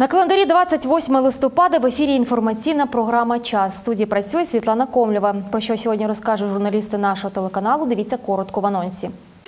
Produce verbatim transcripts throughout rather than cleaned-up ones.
На календарі двадцять восьме листопада в ефірі інформаційна програма «Час». В студії працює Світлана Комлєва. Про що сьогодні розкажуть журналісти нашого телеканалу, дивіться коротко в анонсі.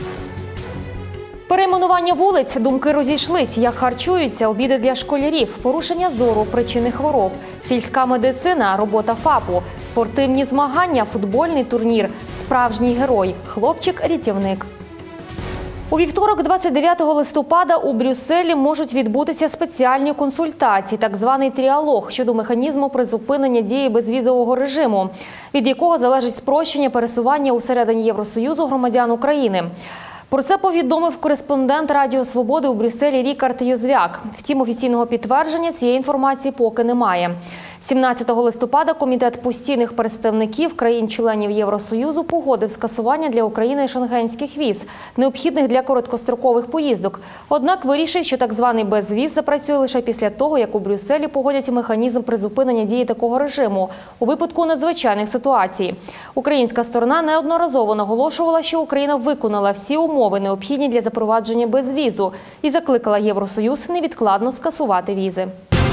Перейменування вулиць, думки розійшлись, як харчуються, обіди для школярів, порушення зору, причини хвороб, сільська медицина, робота ФАПу, спортивні змагання, футбольний турнір, справжній герой, хлопчик-рятівник. У вівторок, двадцять дев'ятого листопада, у Брюсселі можуть відбутися спеціальні консультації, так званий тріалог щодо механізму призупинення дії безвізового режиму, від якого залежить спрощення пересування усередині Євросоюзу громадян України. Про це повідомив кореспондент Радіо Свободи у Брюсселі Рікард Юзвяк. Втім, офіційного підтвердження цієї інформації поки немає. сімнадцятого листопада Комітет постійних представників країн-членів Євросоюзу погодив скасування для України шенгенських віз, необхідних для короткострокових поїздок. Однак вирішив, що так званий безвіз запрацює лише після того, як у Брюсселі погодять механізм призупинення дії такого режиму у випадку надзвичайних ситуацій. Українська сторона неодноразово наголошувала, що Україна виконала всі умови, необхідні для запровадження безвізу, і закликала Євросоюз невідкладно скасувати візи.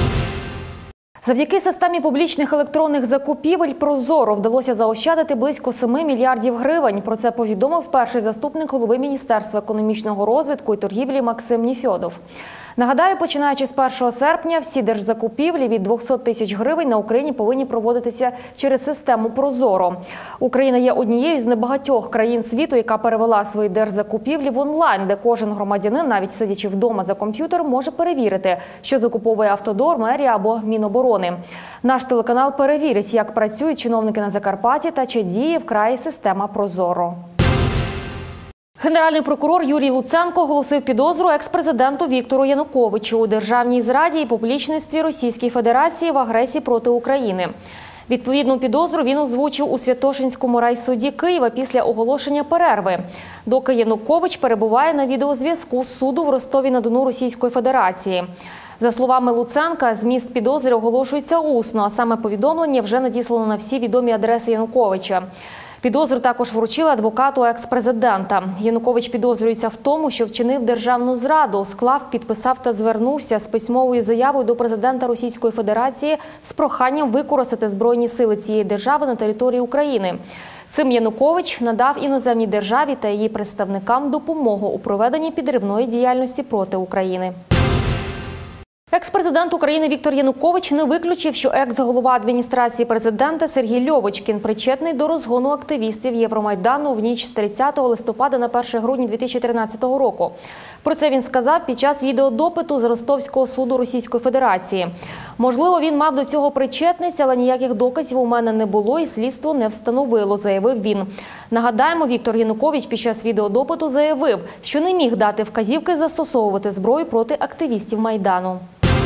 Завдяки системі публічних електронних закупівель «Прозоро» вдалося заощадити близько семи мільярдів гривень. Про це повідомив перший заступник голови Міністерства економічного розвитку і торгівлі Максим Нефьодов. Нагадаю, починаючи з першого серпня, всі держзакупівлі від двохсот тисяч гривень на Україні повинні проводитися через систему «Прозоро». Україна є однією з небагатьох країн світу, яка перевела свої держзакупівлі в онлайн, де кожен громадянин, навіть сидячи вдома за комп'ютером, може перевірити, що закуповує Автодор, мерія або Міноборони. Наш телеканал перевірить, як працюють чиновники на Закарпатті та чи діє в краї система «Прозоро». Генеральний прокурор Юрій Луценко оголосив підозру екс-президенту Віктору Януковичу у державній зраді і поплічництві Російської Федерації в агресії проти України. Відповідну підозру він озвучив у Святошинському райсуді Києва після оголошення перерви, доки Янукович перебуває на відеозв'язку з суду в Ростові-на-Дону Російської Федерації. За словами Луценка, зміст підозри оголошується усно, а саме повідомлення вже надіслано на всі відомі адреси Януковича. Підозру також вручили адвокату екс-президента. Янукович підозрюється в тому, що вчинив державну зраду, склав, підписав та звернувся з письмовою заявою до президента Російської Федерації з проханням використати збройні сили цієї держави на території України. Цим Янукович надав іноземній державі та її представникам допомогу у проведенні підривної діяльності проти України. Екс-президент України Віктор Янукович не виключив, що екс-голова адміністрації президента Сергій Льовочкін причетний до розгону активістів Євромайдану в ніч з тридцятого листопада на перше грудня дві тисячі тринадцятого року. Про це він сказав під час відеодопиту з Ростовського суду Російської Федерації. Можливо, він мав до цього причетність, але ніяких доказів у мене не було і слідство не встановило, заявив він. Нагадаємо, Віктор Янукович під час відеодопиту заявив, що не міг дати вказівки застосовувати зброю проти активістів Майдану.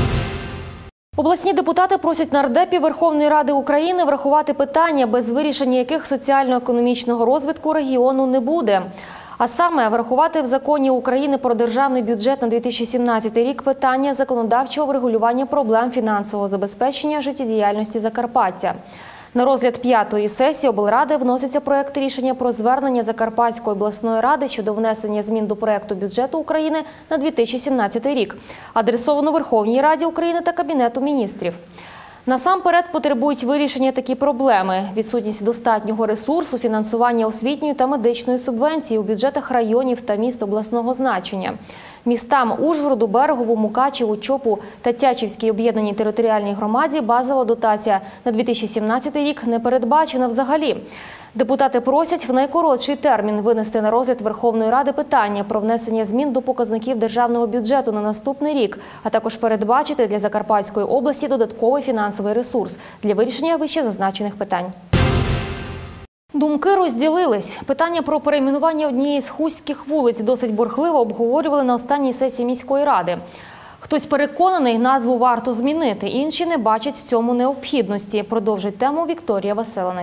Обласні депутати просять нардепів Верховної Ради України врахувати питання, без вирішення яких соціально-економічного розвитку регіону не буде. А саме, врахувати в законі України про державний бюджет на дві тисячі сімнадцятий рік питання законодавчого врегулювання проблем фінансового забезпечення життєдіяльності Закарпаття. На розгляд п'ятої сесії облради вноситься проект рішення про звернення Закарпатської обласної ради щодо внесення змін до проекту бюджету України на дві тисячі сімнадцятий рік, адресовано Верховній Раді України та Кабінету міністрів. Насамперед потребують вирішення такі проблеми – відсутність достатнього ресурсу, фінансування освітньої та медичної субвенції у бюджетах районів та міст обласного значення. Містам Ужгороду, Берегову, Мукачеву, Чопу та Тячівській об'єднаній територіальній громаді базова дотація на дві тисячі сімнадцятий рік не передбачена взагалі. Депутати просять в найкоротший термін винести на розгляд Верховної Ради питання про внесення змін до показників державного бюджету на наступний рік, а також передбачити для Закарпатської області додатковий фінансовий ресурс для вирішення вище зазначених питань. Думки розділились. Питання про перейменування однієї з хуських вулиць досить бурхливо обговорювали на останній сесії міської ради. Хтось переконаний, назву варто змінити, інші не бачать в цьому необхідності. Продовжить тему Вікторія Василенець.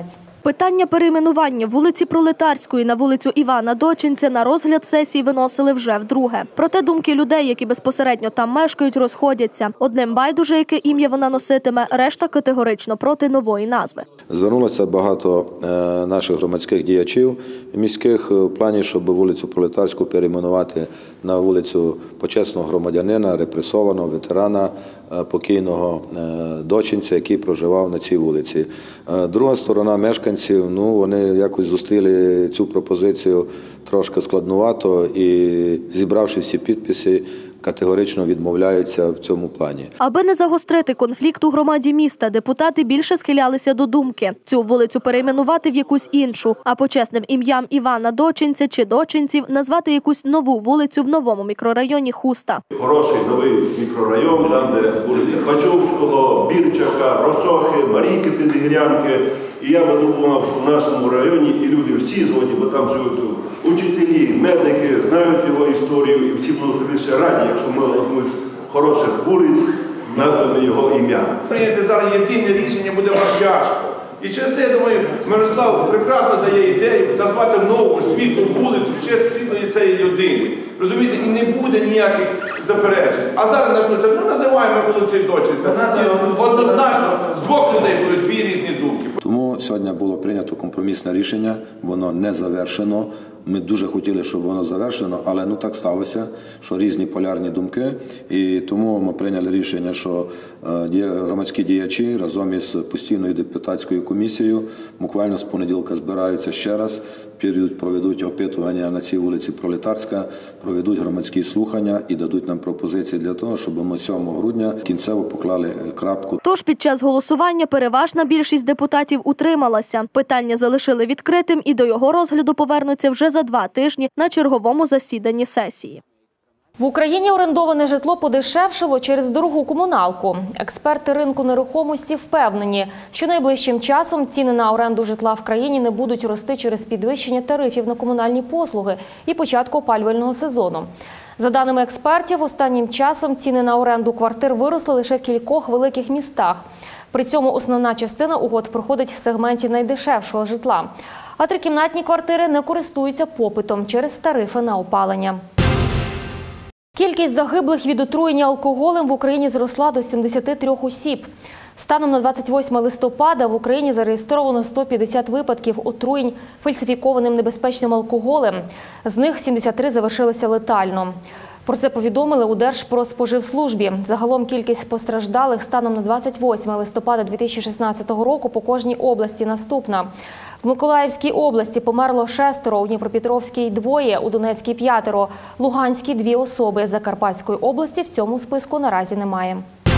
Питання перейменування вулиці Пролетарської на вулицю Івана Дочинця на розгляд сесії виносили вже вдруге. Проте думки людей, які безпосередньо там мешкають, розходяться. Одним байдуже, яке ім'я вона носитиме, решта категорично проти нової назви. Звернулося багато наших громадських діячів міських в плані, щоб вулицю Пролетарську перейменувати на вулицю почесного громадянина, репресованого, ветерана, покійного Дочинця, який проживав на цій вулиці. Друга сторона мешканців, ну, вони якось зустріли цю пропозицію трошки складнувато і, зібравши всі підписи, категорично відмовляються в цьому плані. Аби не загострити конфлікт у громаді міста, депутати більше схилялися до думки – цю вулицю перейменувати в якусь іншу, а почесним ім'ям Івана Дочинця чи Дочинців назвати якусь нову вулицю в новому мікрорайоні Хуста. Хороший новий мікрорайон, там де вулиця Бачовського, Бірчака, Росохи, Марійки Підгірянки. І я би думав, що в нашому районі і люди всі згодні, бо там живуть учителі, медики, знають його історію, і всі будуть більше раді, якщо ми одну з хороших вулиць назвемо його ім'я. Прийняти зараз єдине рішення буде важко. І через це, я думаю, Мирослав прекрасно дає ідею назвати нову світлу вулицю в честь світлої цієї людини. Розумієте, і не буде ніяких заперечень. А зараз почнуться, ну називаємо вулицею Дочинця. Однозначно, з двох людей будуть дві різні думки. Тому сьогодні було прийнято компромісне рішення, воно не завершено. Ми дуже хотіли, щоб воно завершено, але ну так сталося, що різні полярні думки. І тому ми прийняли рішення, що громадські діячі разом із постійною депутатською комісією буквально з понеділка збираються ще раз, проведуть опитування на цій вулиці Пролетарська, проведуть громадські слухання і дадуть нам пропозиції для того, щоб ми сьомого грудня кінцево поклали крапку. Тож під час голосування переважна більшість депутатів утрималася. Питання залишили відкритим і до його розгляду повернуться вже за два тижні на черговому засіданні сесії. В Україні орендоване житло подешевшало через дорогу комуналку. Експерти ринку нерухомості впевнені, що найближчим часом ціни на оренду житла в країні не будуть рости через підвищення тарифів на комунальні послуги і початку опалювального сезону. За даними експертів, останнім часом ціни на оренду квартир виросли лише в кількох великих містах. При цьому основна частина угод проходить в сегменті найдешевшого житла. А трикімнатні квартири не користуються попитом через тарифи на опалення. Кількість загиблих від отруєння алкоголем в Україні зросла до сімдесяти трьох осіб. Станом на двадцять восьме листопада в Україні зареєстровано сто п'ятдесят випадків отруєнь фальсифікованим небезпечним алкоголем. З них сімдесят три завершилися летально. Про це повідомили у Держпродспоживслужбі. Загалом кількість постраждалих станом на двадцять восьме листопада дві тисячі шістнадцятого року по кожній області наступна. В Миколаївській області померло шестеро, у Дніпропетровській – двоє, у Донецькій – п'ятеро, Луганській – дві особи. Закарпатської області в цьому списку наразі немає.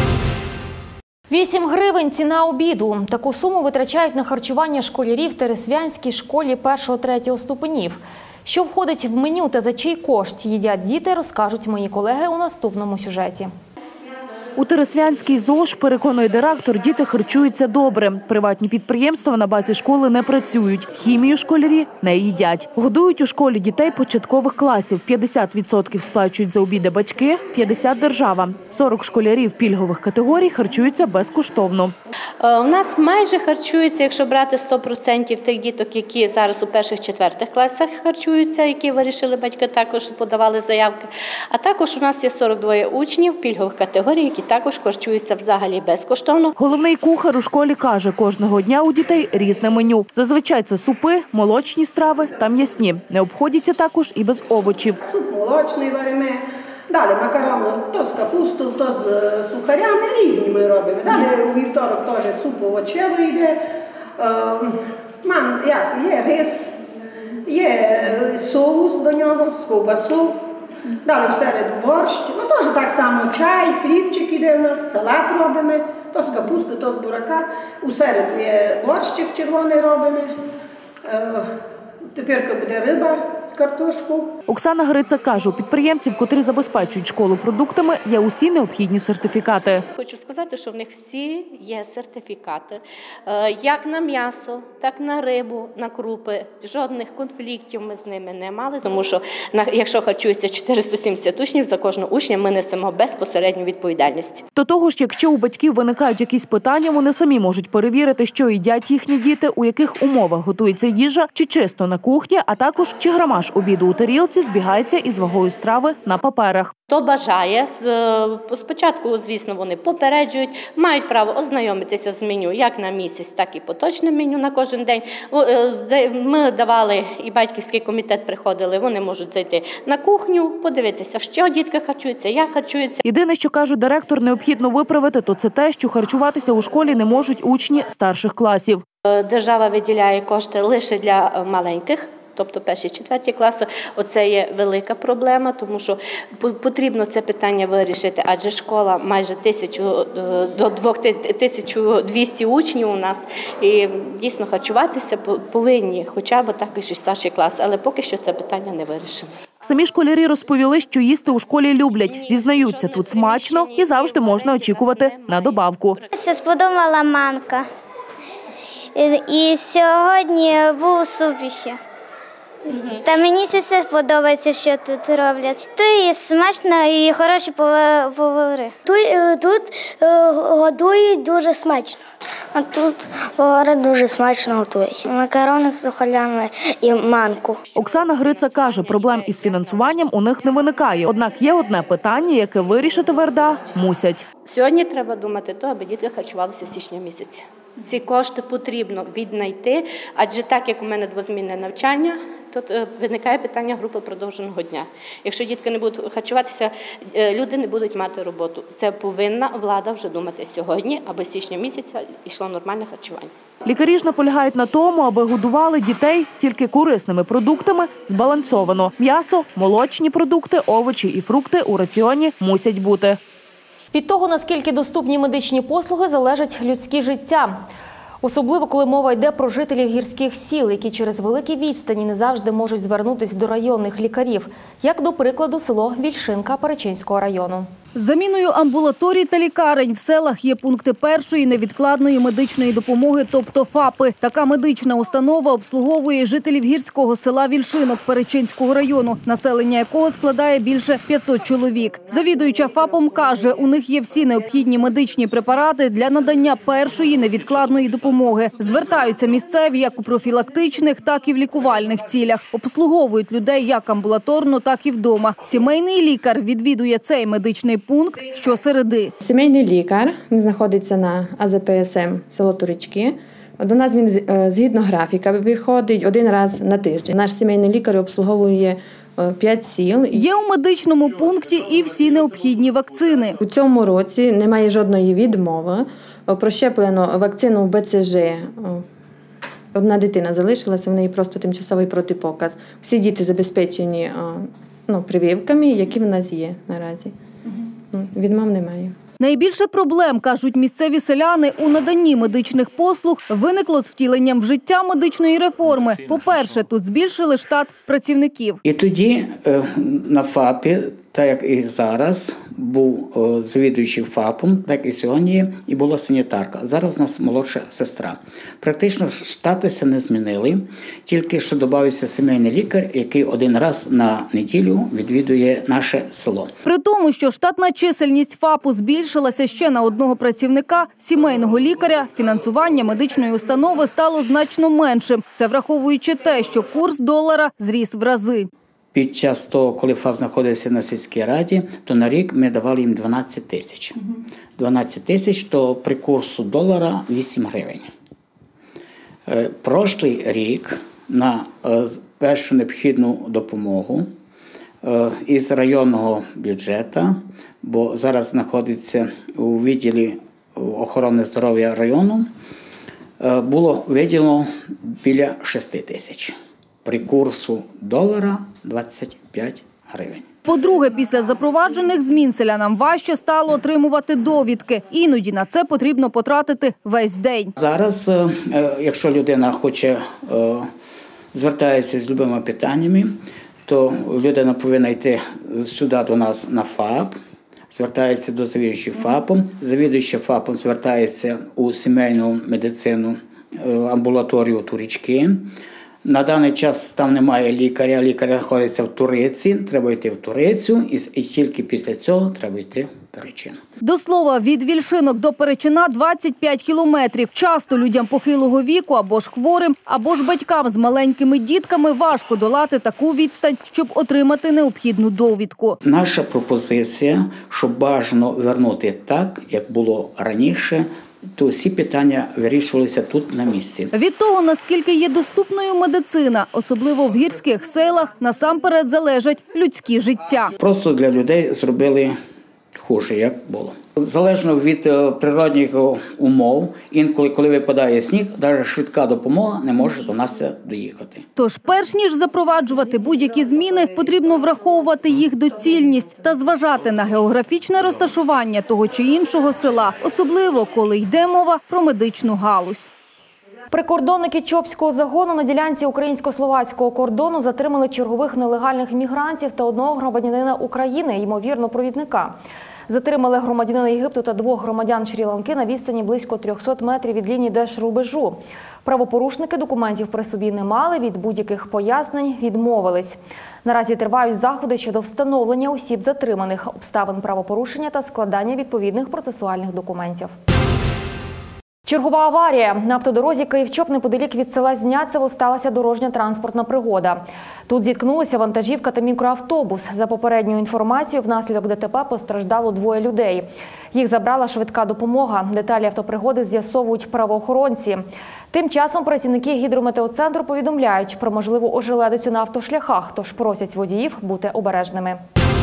вісім гривень – ціна обіду. Таку суму витрачають на харчування школярів в Тересвянській школі першого-третього ступенів. Що входить в меню та за чий кошт їдять діти, розкажуть мої колеги у наступному сюжеті. У Тересвянській ЗОШ, переконує директор, діти харчуються добре. Приватні підприємства на базі школи не працюють. Хімію школярі не їдять. Годують у школі дітей початкових класів. п'ятдесят відсотків сплачують за обіди батьки, п'ятдесят відсотків держава. сорок школярів пільгових категорій харчуються безкоштовно. У нас майже харчуються, якщо брати сто відсотків тих діток, які зараз у перших-четвертих класах харчуються, які вирішили батьки, також подавали заявки. А також у нас є сорок два учнів пільгових категорій, які також харчуються взагалі безкоштовно. Головний кухар у школі каже, кожного дня у дітей різне меню. Зазвичай це супи, молочні страви та м'ясні. Не обходяться також і без овочів. Суп молочний варимо. Далі макарони то з капустою, то з сухарями, різні ми робимо. Далі у вівторок теж суп овочевий йде. Мам, як, є рис, є соус до нього, з ковбасу. Далі всереду борщ. Ну, теж так само чай, хлібчик іде у нас, салат робимо. То з капусти, то з бурака. Усереду є борщик червоний робимо. Тепер буде риба з картошкою. Оксана Гриця каже, у підприємців, котрі забезпечують школу продуктами, є усі необхідні сертифікати. Хочу сказати, що в них всі є сертифікати. Як на м'ясо, так на рибу, на крупи. Жодних конфліктів ми з ними не мали, тому що якщо харчується чотириста сімдесят учнів, за кожного учня ми несемо безпосередню відповідальність. До того ж, якщо у батьків виникають якісь питання, вони самі можуть перевірити, що їдять їхні діти, у яких умовах готується їжа, чи чисто на кухні, а також чи грамаж обіду у тарілці збігається із вагою страви на паперах. Хто бажає, спочатку, звісно, вони попереджують, мають право ознайомитися з меню як на місяць, так і поточне меню на кожен день. Ми давали, і батьківський комітет приходили, вони можуть зайти на кухню, подивитися, що дітки харчуються, як харчуються. Єдине, що каже директор, необхідно виправити, то це те, що харчуватися у школі не можуть учні старших класів. Держава виділяє кошти лише для маленьких, тобто перші, четверті класи. Оце є велика проблема, тому що потрібно це питання вирішити, адже школа майже тисячу до двох тисяч двісті учнів у нас, і дійсно харчуватися повинні, хоча б також і старші класи, але поки що це питання не вирішено. Самі школярі розповіли, що їсти у школі люблять, зізнаються, тут смачно і завжди можна очікувати на добавку. Це сподобала манка. І сьогодні був суп ще. Та мені це все подобається, що тут роблять. Тут і смачно, і хороші повари. Тут, тут годують дуже смачно. А тут повари дуже смачно готують. Макарони з сухарями і манку. Оксана Гриця каже, проблем із фінансуванням у них не виникає. Однак є одне питання, яке вирішити в ер де а мусять. Сьогодні треба думати то, аби діти харчувалися з січня місяця. Ці кошти потрібно віднайти, адже так, як у мене двозмінне навчання, то виникає питання групи продовженого дня. Якщо дітки не будуть харчуватися, люди не будуть мати роботу. Це повинна влада вже думати сьогодні, аби з січня місяця йшло нормальне харчування. Лікарі ж наполягають на тому, аби годували дітей тільки корисними продуктами збалансовано. М'ясо, молочні продукти, овочі і фрукти у раціоні мусять бути. Від того, наскільки доступні медичні послуги, залежить людське життя. Особливо, коли мова йде про жителів гірських сіл, які через великі відстані не завжди можуть звернутися до районних лікарів. Як, до прикладу, село Вільшинка Перечинського району. З заміною амбулаторій та лікарень в селах є пункти першої невідкладної медичної допомоги, тобто ФАПи. Така медична установа обслуговує жителів гірського села Вільшинок Перечинського району, населення якого складає більше п'ятсот чоловік. Завідуюча ФАПом каже, у них є всі необхідні медичні препарати для надання першої невідкладної допомоги. Звертаються місцеві як у профілактичних, так і в лікувальних цілях. Обслуговують людей як амбулаторно, так і вдома. Сімейний лікар відвідує цей медичний пункт щосереди. Сімейний лікар, він знаходиться на а зет пе ес ем село Турички. До нас він згідно графіка виходить один раз на тиждень. Наш сімейний лікар обслуговує п'ять сіл. Є у медичному пункті і всі необхідні вакцини. У цьому році немає жодної відмови. Прощеплено вакцину бе це же. Одна дитина залишилася, в неї просто тимчасовий протипоказ. Всі діти забезпечені ну, прививками, які в нас є наразі. Відмов немає. Найбільше проблем, кажуть місцеві селяни, у наданні медичних послуг виникло з втіленням в життя медичної реформи. По-перше, тут збільшили штат працівників. І тоді на ФАПі, так як і зараз, був завідуючий ФАПом, так і сьогодні, і була санітарка. Зараз у нас молодша сестра. Практично штатися не змінили, тільки що додався сімейний лікар, який один раз на неділю відвідує наше село. При тому, що штатна чисельність ФАПу збільшилася ще на одного працівника, сімейного лікаря, фінансування медичної установи стало значно меншим. Це враховуючи те, що курс долара зріс в рази. Під час того, коли ФАП знаходився на сільській раді, то на рік ми давали їм дванадцять тисяч. дванадцять тисяч, то при курсу долара вісім гривень. Прошлий рік на першу необхідну допомогу із районного бюджету, бо зараз знаходиться у відділі охорони здоров'я району, було виділено біля шести тисяч. При курсу долара двадцять п'ять гривень. По-друге, після запроваджених змін селянам важче стало отримувати довідки. Іноді на це потрібно потратити весь день. Зараз, якщо людина хоче звертається з любими питаннями, то людина повинна йти сюди до нас на ФАП, звертається до завідувачів ФАПом, завідуючий ФАПом звертається у сімейну медицину, амбулаторію Турічки. На даний час там немає лікаря, лікар знаходиться в Туриці, треба йти в Турицю, і, і тільки після цього треба йти в Перечин. До слова, від Вільшинок до Перечина двадцять п'ять кілометрів. Часто людям похилого віку або ж хворим, або ж батькам з маленькими дітками важко долати таку відстань, щоб отримати необхідну довідку. Наша пропозиція, щоб бажано вернути так, як було раніше, то всі питання вирішувалися тут на місці. Від того, наскільки є доступною медицина, особливо в гірських селах, насамперед залежать людські життя. Просто для людей зробили хуже, як було. Залежно від природних умов, інколи, коли випадає сніг, навіть швидка допомога не може до нас доїхати. Тож, перш ніж запроваджувати будь-які зміни, потрібно враховувати їх доцільність та зважати на географічне розташування того чи іншого села, особливо, коли йде мова про медичну галузь. Прикордонники Чопського загону на ділянці українсько-словацького кордону затримали чергових нелегальних мігрантів та одного громадянина України, ймовірно, провідника. Затримали громадянина Єгипту та двох громадян Шрі-Ланки на відстані близько трьохсот метрів від лінії держрубежу. Правопорушники документів при собі не мали, від будь-яких пояснень відмовились. Наразі тривають заходи щодо встановлення осіб затриманих, обставин правопорушення та складання відповідних процесуальних документів. Чергова аварія. На автодорозі Київ-Чоп неподалік від села Зняцево сталася дорожня транспортна пригода. Тут зіткнулися вантажівка та мікроавтобус. За попередньою інформацією, внаслідок ДТП постраждало двоє людей. Їх забрала швидка допомога. Деталі автопригоди з'ясовують правоохоронці. Тим часом працівники гідрометеоцентру повідомляють про можливу ожеледицю на автошляхах, тож просять водіїв бути обережними.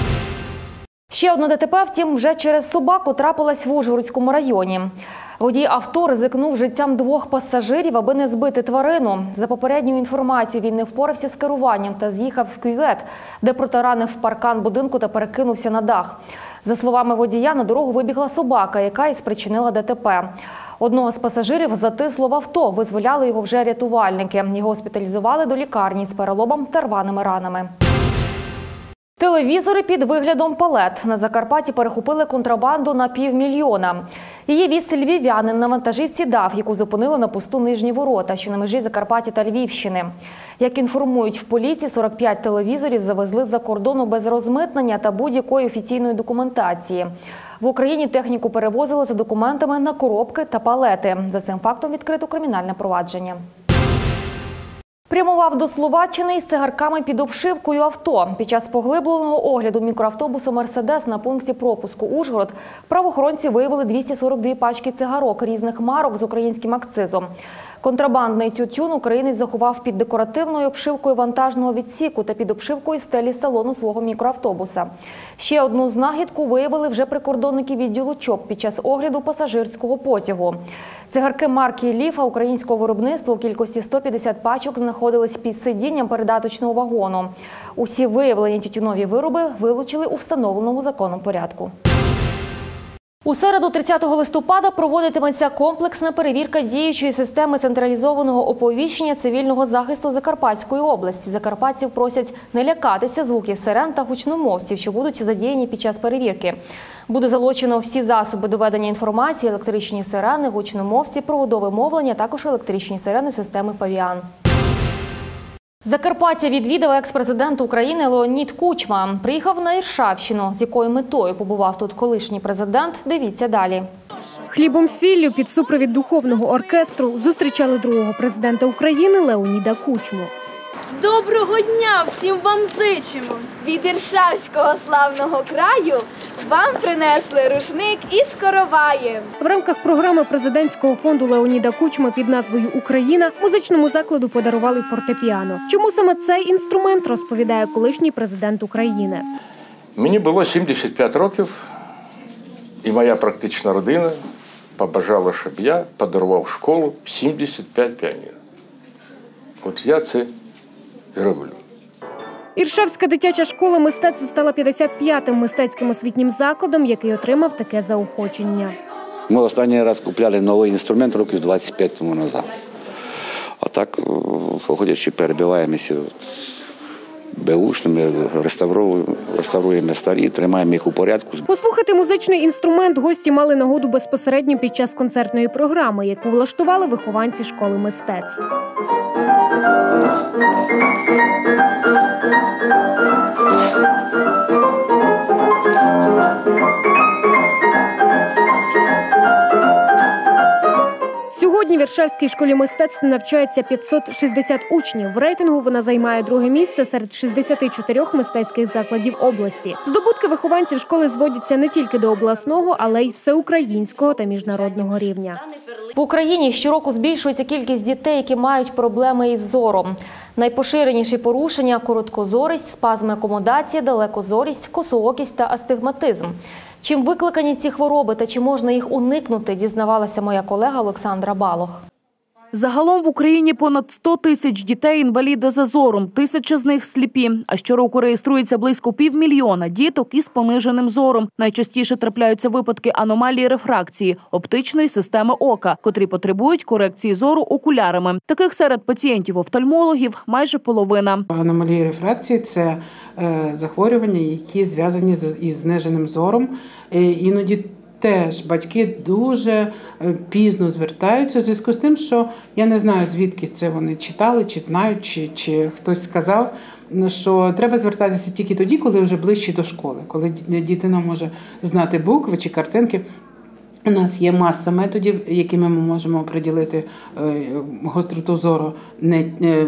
Ще одне ДТП, втім, вже через собаку трапилась в Ужгородському районі. Водій авто ризикнув життям двох пасажирів, аби не збити тварину. За попередньою інформацією, він не впорався з керуванням та з'їхав в кювет, де протаранив паркан будинку та перекинувся на дах. За словами водія, на дорогу вибігла собака, яка і спричинила ДТП. Одного з пасажирів затисло в авто, визволяли його вже рятувальники. Його госпіталізували до лікарні з переломом та рваними ранами. Телевізори під виглядом палет. На Закарпатті перехопили контрабанду на півмільйона. Її віз львів'янин на вантажівці ДАВ, яку зупинили на посту Нижні Ворота, що на межі Закарпаття та Львівщини. Як інформують в поліції, сорок п'ять телевізорів завезли з-за кордону без розмитнення та будь-якої офіційної документації. В Україні техніку перевозили за документами на коробки та палети. За цим фактом відкрито кримінальне провадження. Прямував до Словаччини із цигарками під обшивкою авто. Під час поглибленого огляду мікроавтобуса «Мерседес» на пункті пропуску Ужгород правоохоронці виявили двісті сорок дві пачки цигарок різних марок з українським акцизом. Контрабандний тютюн українець заховав під декоративною обшивкою вантажного відсіку та під обшивкою стелі салону свого мікроавтобуса. Ще одну знахідку виявили вже прикордонники відділу ЧОП під час огляду пасажирського потягу. Цигарки марки «Ліфа» українського виробництва у кількості сто п'ятдесят пачок знаходились під сидінням передаточного вагону. Усі виявлені тютюнові вироби вилучили у встановленому законом порядку. У середу, тридцятого листопада, проводитиметься комплексна перевірка діючої системи централізованого оповіщення цивільного захисту Закарпатської області. Закарпатців просять не лякатися звуків сирен та гучномовців, що будуть задіяні під час перевірки. Буде залучено всі засоби доведення інформації, електричні сирени, гучномовці, проводове мовлення, а також електричні сирени системи «Павіан». Закарпаття відвідав екс-президент України Леонід Кучма. Приїхав на Іршавщину. З якою метою побував тут колишній президент, дивіться далі. Хлібом-сіллю під супровід духовного оркестру зустрічали другого президента України Леоніда Кучму. Доброго дня всім вам зичимо! Від Іршавського славного краю вам принесли рушник із короваєм. В рамках програми президентського фонду Леоніда Кучми під назвою «Україна» музичному закладу подарували фортепіано. Чому саме цей інструмент, розповідає колишній президент України. Мені було сімдесят п'ять років, і моя практична родина побажала, щоб я подарував школу сімдесят п'ять піанін. От я це і роблю. Іршавська дитяча школа мистецтв стала п'ятдесят п'ятим мистецьким освітнім закладом, який отримав таке заохочення. Ми останній раз купляли новий інструмент років двадцять п'ять тому назад. так, ходячи, перебиваємося беушними, реставруємо, реставруємо старі, тримаємо їх у порядку. Послухати музичний інструмент гості мали нагоду безпосередньо під час концертної програми, яку влаштували вихованці школи мистецтв. Сьогодні в Віршавській школі мистецтв навчається п'ятсот шістдесят учнів. В рейтингу вона займає друге місце серед шістдесяти чотирьох мистецьких закладів області. Здобутки вихованців школи зводяться не тільки до обласного, але й всеукраїнського та міжнародного рівня. В Україні щороку збільшується кількість дітей, які мають проблеми із зором. Найпоширеніші порушення – короткозорість, спазми акомодації, далекозорість, косоокість та астигматизм. Чим викликані ці хвороби та чи можна їх уникнути, дізнавалася моя колега Олександра Балох. Загалом в Україні понад сто тисяч дітей інваліди за зором, тисяча з них сліпі. А щороку реєструється близько півмільйона діток із пониженим зором. Найчастіше трапляються випадки аномалії рефракції, оптичної системи ока, котрі потребують корекції зору окулярами. Таких серед пацієнтів-офтальмологів майже половина. Аномалії рефракції – це е, захворювання, які зв'язані з, із зниженим зором. Е, іноді теж батьки дуже пізно звертаються у зв'язку з тим, що я не знаю, звідки це вони читали, чи знають, чи, чи хтось сказав, що треба звертатися тільки тоді, коли вже ближче до школи, коли дитина може знати букви чи картинки. У нас є маса методів, якими ми можемо приділити гостроту зору не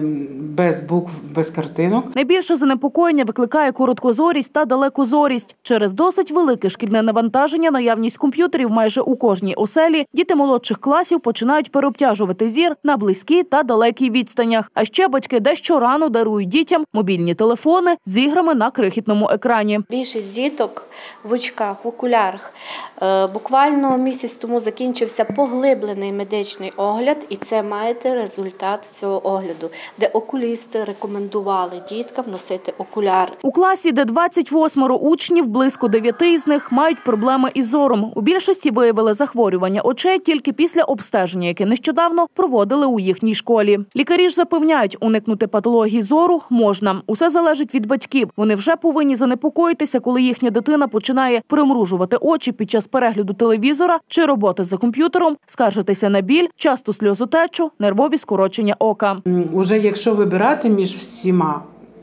без букв, без картинок. Найбільше занепокоєння викликає короткозорість та далекозорість. Через досить велике шкільне навантаження, наявність комп'ютерів майже у кожній оселі, діти молодших класів починають переобтяжувати зір на близькій та далекій відстанях. А ще батьки дещо рано дарують дітям мобільні телефони з іграми на крихітному екрані. Більшість діток в очках, в окулярах буквально місяць тому закінчився поглиблений медичний огляд, і це маєте результат цього огляду, де окулісти рекомендували діткам носити окуляри. У класі, де двадцять восьмеро учнів, близько дев'яти із них мають проблеми із зором. У більшості виявили захворювання очей тільки після обстеження, яке нещодавно проводили у їхній школі. Лікарі ж запевняють, уникнути патології зору можна. Усе залежить від батьків. Вони вже повинні занепокоїтися, коли їхня дитина починає примружувати очі під час перегляду телевізора чи роботи за комп'ютером, скаржитися на біль, часту сльозотечу, нервові скорочення ока. Уже якщо вибирати між всіма,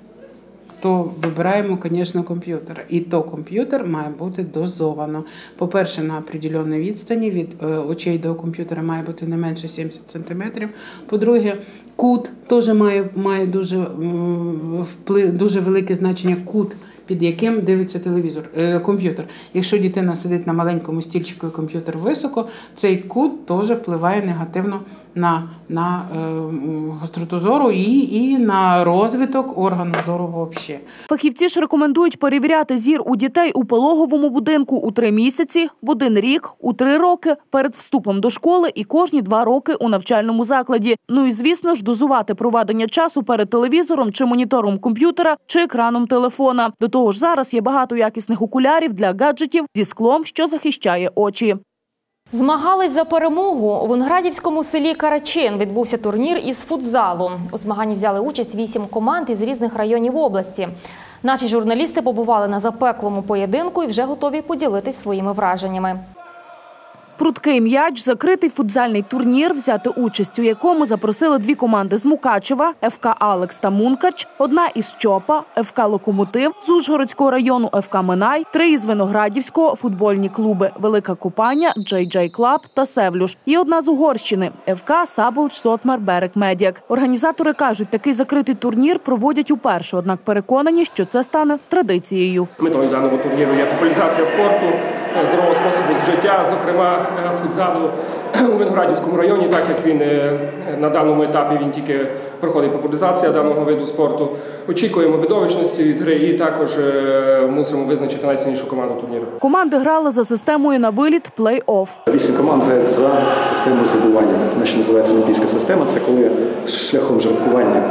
то вибираємо, звісно, комп'ютер. І то комп'ютер має бути дозовано. По-перше, на определеній відстані від очей до комп'ютера має бути не менше сімдесят сантиметрів. По-друге, кут теж має, має дуже, вплив, дуже велике значення кут, під яким дивиться телевізор, е, комп'ютер. Якщо дитина сидить на маленькому стільчику і комп'ютер високо, цей кут теж впливає негативно на, на е, гостроту зору і, і на розвиток органу зору взагалі. Фахівці ж рекомендують перевіряти зір у дітей у пологовому будинку у три місяці, в один рік, у три роки, перед вступом до школи і кожні два роки у навчальному закладі. Ну і, звісно ж, дозувати проведення часу перед телевізором чи монітором комп'ютера чи екраном телефона. До того ж, зараз є багато якісних окулярів для гаджетів зі склом, що захищає очі. Змагались за перемогу. У виноградівському селі Карачин відбувся турнір із футзалу. У змаганні взяли участь вісім команд із різних районів області. Наші журналісти побували на запеклому поєдинку і вже готові поділитись своїми враженнями. Пруткий м'яч – закритий футзальний турнір, взяти участь у якому запросили дві команди з Мукачева – еф ка «Алекс» та «Мункач», одна із Чопа – еф ка «Локомотив», з Ужгородського району – еф ка «Минай», три із Виноградівського – футбольні клуби «Велика Купаня», «Джей Джей Клаб» та «Севлюш». І одна з Угорщини – еф ка «Саболч Сотмар Берег Медіак». Організатори кажуть, такий закритий турнір проводять уперше, однак переконані, що це стане традицією. Метою даного турніру є популяризація спорту, здорового способу життя, зокрема футзалу у Виноградівському районі, так як він на даному етапі він тільки проходить популяризація даного виду спорту. Очікуємо видовищності від гри і також мусимо визначити найсильнішу команду турніру. Команди грали за системою на виліт плей-офф. Вісім команд грають за системою забивання. Вона ще називається олімпійська система. Це коли шляхом жеребкування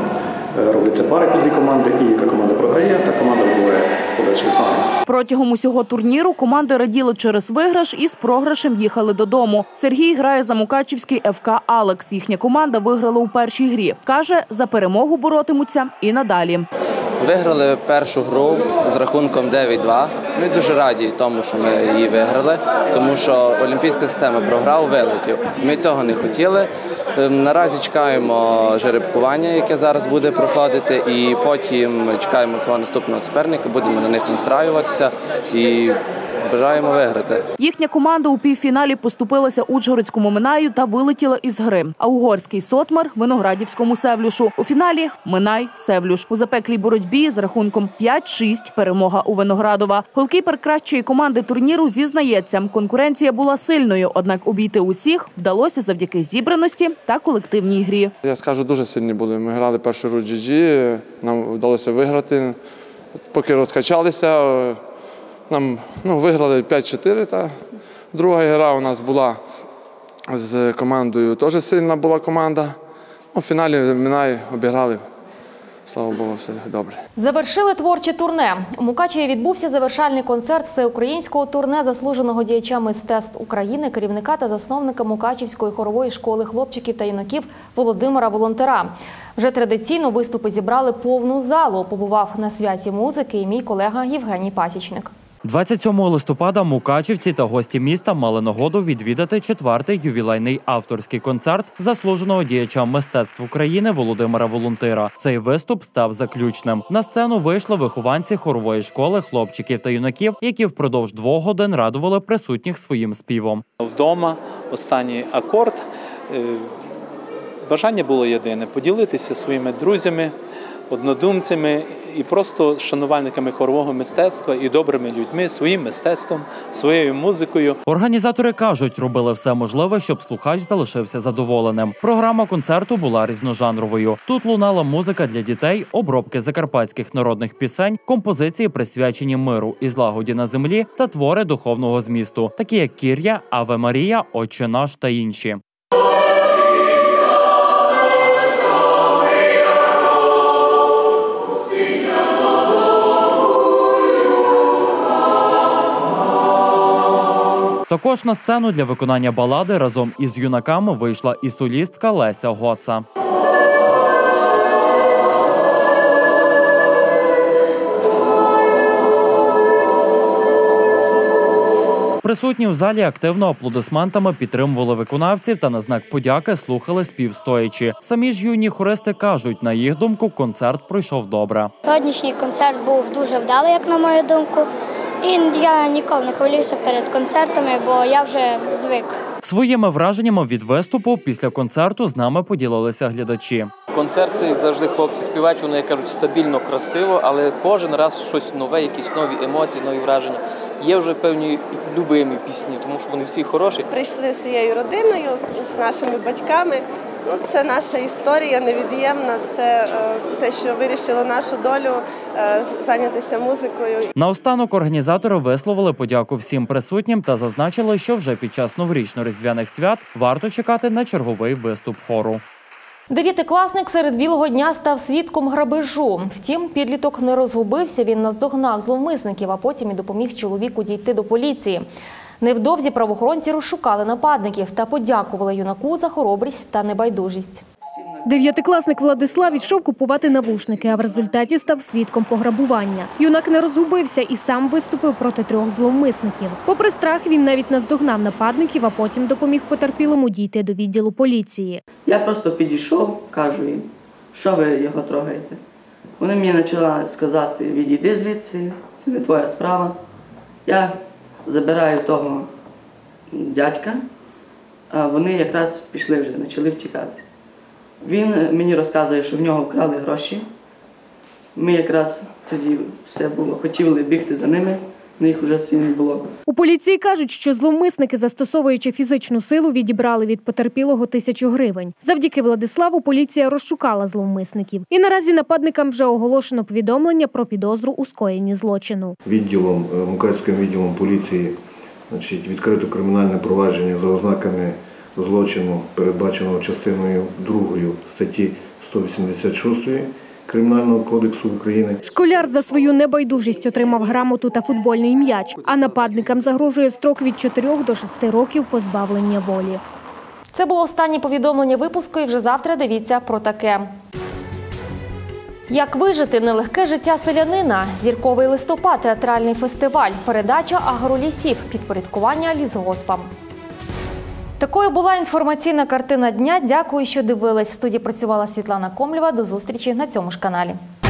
робляться пари по дві команди, і яка команда програє, та команда вибуває з подальших змагань. Протягом усього турніру команди раділи через виграш і з програшем їхали додому. Сергій грає за мукачівський еф ка «Алекс». Їхня команда виграла у першій грі. Каже, за перемогу боротимуться і надалі. Виграли першу гру з рахунком дев'ять-два. Ми дуже раді тому, що ми її виграли, тому що олімпійська система програв, вилетів. Ми цього не хотіли. Наразі чекаємо жеребкування, яке зараз буде проходити, і потім чекаємо свого наступного суперника, будемо на них настраюватися і бажаємо виграти. Їхня команда у півфіналі поступилася Ужгородському «Минаю» та вилетіла із гри. А угорський «Сотмар» – Виноградівському «Севлюшу». У фіналі «Минай» – «Севлюш». У запеклій боротьбі з рахунком п'ять-шість перемога у Виноградова. Голкіпер кращої команди турніру зізнається, конкуренція була сильною, однак обійти усіх вдалося завдяки зібраності та колективній грі. Я скажу, дуже сильні були. Ми грали першу гру джі джі, нам вдалося виграти. Поки розкачалися, нам ну, виграли п'ять-чотири. Та друга гра у нас була з командою, теж сильна була команда. У фіналі Минай обіграли. Слава Богу, все добре. Завершили творче турне. У Мукачеві відбувся завершальний концерт всеукраїнського турне заслуженого діяча мистецтв України, керівника та засновника Мукачівської хорової школи хлопчиків та юнаків Володимира Волонтера. Вже традиційно виступи зібрали повну залу. Побував на святі музики і мій колега Євгеній Пасічник. двадцять сьомого листопада мукачівці та гості міста мали нагоду відвідати четвертий ювілейний авторський концерт заслуженого діяча мистецтв України Володимира Волонтера. Цей виступ став заключним. На сцену вийшли вихованці хорової школи хлопчиків та юнаків, які впродовж двох годин радували присутніх своїм співом. Вдома останній акорд. Бажання було єдине – поділитися своїми друзями, однодумцями і просто шанувальниками хорового мистецтва і добрими людьми, своїм мистецтвом, своєю музикою. Організатори кажуть, робили все можливе, щоб слухач залишився задоволеним. Програма концерту була різножанровою. Тут лунала музика для дітей, обробки закарпатських народних пісень, композиції, присвячені миру і злагоді на землі та твори духовного змісту, такі як «Кір'я», «Аве Марія», «Отче наш» та інші. Також на сцену для виконання балади разом із юнаками вийшла і солістка Леся Гоца. Присутні в залі активно аплодисментами підтримували виконавців та на знак подяки слухали спів стоячи. Самі ж юні хористи кажуть, на їх думку, концерт пройшов добре. Сьогоднішній концерт був дуже вдалий, як на мою думку. І я ніколи не хвилююся перед концертами, бо я вже звик. Своїми враженнями від виступу після концерту з нами поділилися глядачі. Концерт цей завжди хлопці співають, вони, як кажуть, стабільно, красиво, але кожен раз щось нове, якісь нові емоції, нові враження. Є вже певні любимі пісні, тому що вони всі хороші. Прийшли всією родиною, з нашими батьками. Ну, це наша історія невід'ємна, це е, те, що вирішило нашу долю е, зайнятися музикою. Наостанок організатори висловили подяку всім присутнім та зазначили, що вже під час новорічно-різдвяних свят варто чекати на черговий виступ хору. Дев'ятикласник серед білого дня став свідком грабежу. Втім, підліток не розгубився, він наздогнав зловмисників, а потім і допоміг чоловіку дійти до поліції. Невдовзі правоохоронці розшукали нападників та подякували юнаку за хоробрість та небайдужість. Дев'ятикласник Владислав йшов купувати навушники, а в результаті став свідком пограбування. Юнак не розгубився і сам виступив проти трьох зловмисників. Попри страх, він навіть наздогнав нападників, а потім допоміг потерпілому дійти до відділу поліції. Я просто підійшов, кажу їм, що ви його трогаєте. Вони мені почали сказати, відійди звідси, це не твоя справа. Я забираю того дядька, а вони якраз пішли вже, почали втікати. Він мені розказує, що в нього вкрали гроші. Ми якраз тоді все було, хотіли бігти за ними, але їх вже тоді не було. У поліції кажуть, що зловмисники, застосовуючи фізичну силу, відібрали від потерпілого тисячу гривень. Завдяки Владиславу поліція розшукала зловмисників. І наразі нападникам вже оголошено повідомлення про підозру у скоєнні злочину. Відділом, Мукачівським відділом поліції, значить, відкрито кримінальне провадження за ознаками злочину, передбаченого частиною другою статті сто вісімдесят шість Кримінального кодексу України. Школяр за свою небайдужість отримав грамоту та футбольний м'яч, а нападникам загрожує строк від чотирьох до шести років позбавлення волі. Це було останнє повідомлення випуску, і вже завтра дивіться про таке. Як вижити нелегке життя селянина? Зірковий листопад, театральний фестиваль, передача агролісів, підпорядкування лісгоспам. Такою була інформаційна картина дня. Дякую, що дивились. В студії працювала Світлана Комлєва. До зустрічі на цьому ж каналі.